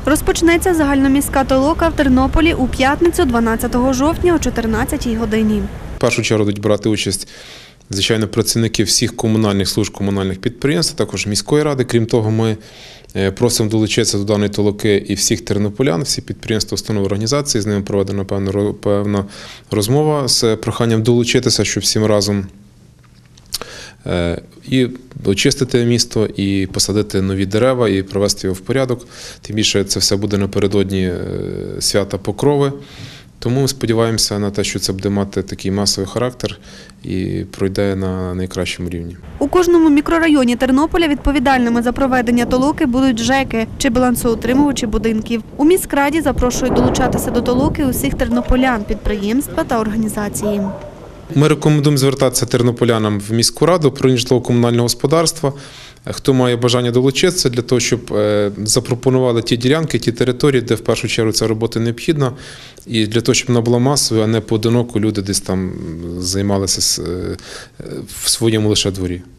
Розпочнеться загальноміська толока в Тернополі у п'ятницю 12 жовтня о 14 годині. В першу чергу будуть брати участь, звичайно, працівники всіх комунальних служб, комунальних підприємств, також міської ради. Крім того, ми просимо долучитися до даної толоки і всіх тернополян, всі підприємства, установи, організації. З ними проведена певна розмова з проханням долучитися, щоб всім разом і очистити місто, і посадити нові дерева, і привести його в порядок. Тим більше це все буде напередодні свята Покрови. Тому ми сподіваємося на те, що це буде мати такий масовий характер і пройде на найкращому рівні. У кожному мікрорайоні Тернополя відповідальними за проведення толоки будуть ЖЕКи чи балансоутримувачі будинків. У міськраді запрошують долучатися до толоки усіх тернополян, підприємства та організації. Ми рекомендуємо звертатися тернополянам в міську раду, управління житлово-комунального господарства. Хто має бажання долучитися для того, щоб запропонували ті ділянки, ті території, де в першу чергу ця робота необхідна, і для того, щоб вона була масовою, а не поодиноко люди десь там займалися в своєму лише дворі.